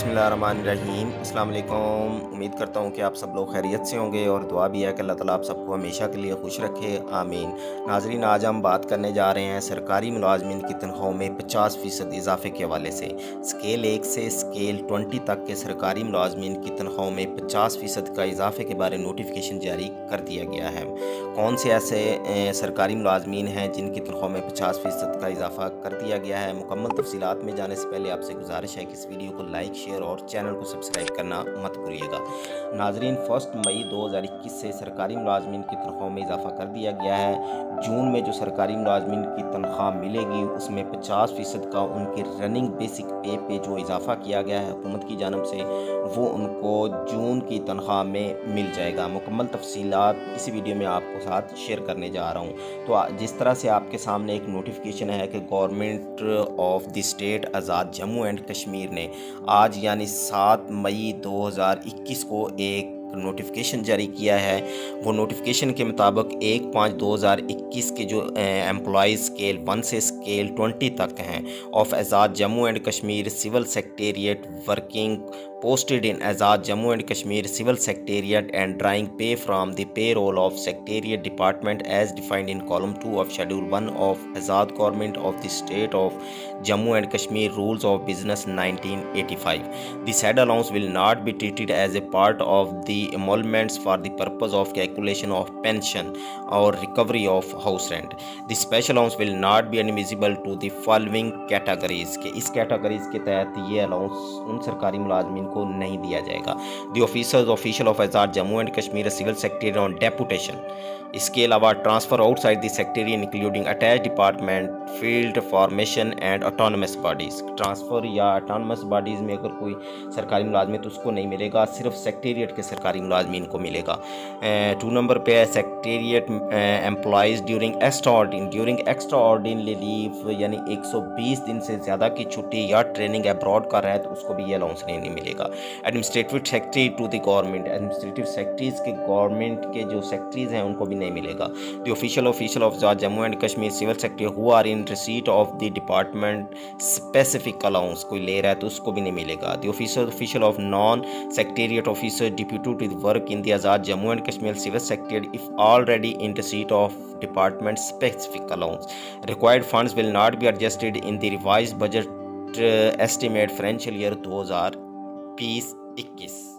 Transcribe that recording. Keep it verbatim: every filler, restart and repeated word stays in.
बिस्मिल्लाहिर्रहमानिर्रहीम। अस्सलाम वालेकुम। उम्मीद करता हूँ कि आप सब लोग खैरियत से होंगे और दुआ भी है कि अल्लाह ताला आप सबको हमेशा के लिए खुश रखे, आमीन। नाज़रीन, आज हम बात करने जा रहे हैं सरकारी मुलाजमीन की तनख्वाहों में पचास फ़ीसद इजाफे के हवाले से। स्केल एक से स्केल ट्वेंटी तक के सरकारी मुलाजमीन की तनख्वाहों में पचास फ़ीसद का इजाफे के बारे नोटिफिकेशन जारी कर दिया गया है। कौन से ऐसे सरकारी मुलाजमीन हैं जिनकी तनख्वाह में पचास फ़ीसद का इजाफा कर दिया गया है? मुकम्मल तफसीलात में जाने से पहले आपसे गुजारिश है कि इस वीडियो को लाइक, शेयर और चैनल को सब्सक्राइब करना मत भूलिएगा। नाजरीन, फर्स्ट मई दो हज़ार इक्कीस से सरकारी मुलाजमीन की तनख्वाह में इजाफा कर दिया गया है। जून में जो सरकारी मुलाजमीन की तनख्वाह मिलेगी उसमें पचास फ़ीसद का उनकी रनिंग बेसिक पे पे जो इजाफा किया गया है हुकूमत की जानब से, वो उनको जून की तनख्वाह में मिल जाएगा। मुकम्मल तफसीलात इस वीडियो में आपको साथ शेयर करने जा रहा हूँ। तो जिस तरह से आपके सामने एक नोटिफिकेशन है कि government of the state Azad Jammu and Kashmir ने आज यानी सात मई दो हज़ार इक्कीस को एक नोटिफिकेशन जारी किया है। वो नोटिफिकेशन के मुताबिक एक पाँच दो हज़ार इक्कीस के जो एम्प्लॉय स्केल वन से स्केल ट्वेंटी तक हैं of Azad Jammu and Kashmir civil secretariat working posted in Azad Jammu and Kashmir Civil Secretariat and drawing pay from the payroll of Secretariat Department as defined in column two of Schedule one of Azad Government of the State of Jammu and Kashmir Rules of Business nineteen eighty-five. The said allowance will not be treated as a part of the emoluments for the purpose of calculation of pension or recovery of house rent. The special allowance will not be admissible to the following categories के इस categories के तहत ये allowance उन सरकारी मुलाजमीन को नहीं दिया जाएगा। The officers official of Azad Jammu and Kashmir civil secretary on deputation. इसके अलावा transfer outside the secretary including attach department field formation and autonomous bodies. Transfer या ऑटोनमस बॉडीज़ में अगर कोई सरकारी मुलाजमी तो उसको नहीं मिलेगा, सिर्फ सेक्रेटेरिएट के सरकारी मुलाजमीन को मिलेगा। टू नंबर पे है secretariat employees during extraordinary during extraordinary leave, यानी एक सौ बीस दिन से ज़्यादा की छुट्टी या ट्रेनिंग अब्रॉड कर रहा है तो उसको भी ये अलाउंस नहीं, नहीं मिलेगा। Administrative secretary to the government administrative secretaries के गवर्नमेंट के जो सेक्रेटरीज हैं उनको भी नहीं मिलेगा। The official official of Azad Jammu and Kashmir civil secretary who are in receipt of the department specific allowance कोई ले रहा है तो उसको भी नहीं मिलेगा। The official official of non secretariat officer deputed with work in the Azad Jammu and Kashmir civil secretary if already in receipt of department specific allowance. Required funds will not be adjusted in the revised budget uh, estimate financial year दो हज़ार बीस इक्कीस।